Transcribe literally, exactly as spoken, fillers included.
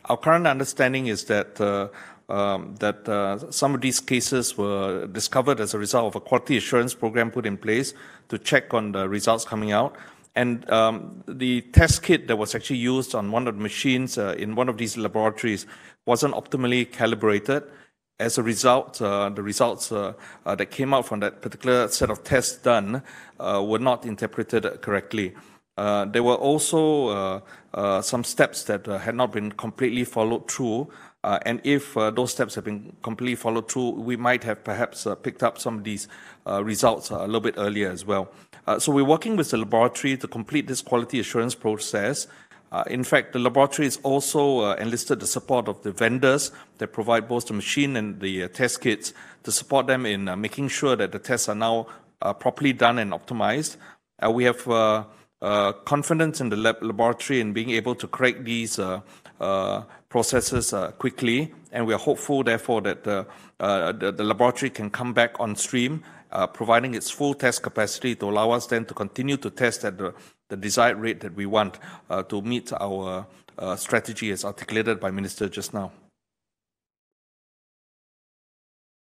Our current understanding is that uh, um, that uh, some of these cases were discovered as a result of a quality assurance program put in place to check on the results coming out. And um, the test kit that was actually used on one of the machines uh, in one of these laboratories wasn't optimally calibrated. As a result, uh, the results uh, uh, that came out from that particular set of tests done uh, were not interpreted correctly. Uh, there were also uh, uh, some steps that uh, had not been completely followed through, uh, and if uh, those steps have been completely followed through, we might have perhaps uh, picked up some of these uh, results uh, a little bit earlier as well. Uh, so we're working with the laboratory to complete this quality assurance process. Uh, in fact, the laboratory has also uh, enlisted the support of the vendors that provide both the machine and the uh, test kits to support them in uh, making sure that the tests are now uh, properly done and optimized. Uh, we have uh, uh, confidence in the lab laboratory in being able to correct these uh, uh, processes uh, quickly, and we are hopeful, therefore, that uh, uh, the, the laboratory can come back on stream, uh, providing its full test capacity to allow us then to continue to test at the the desired rate that we want uh, to meet our uh, strategy as articulated by Minister just now.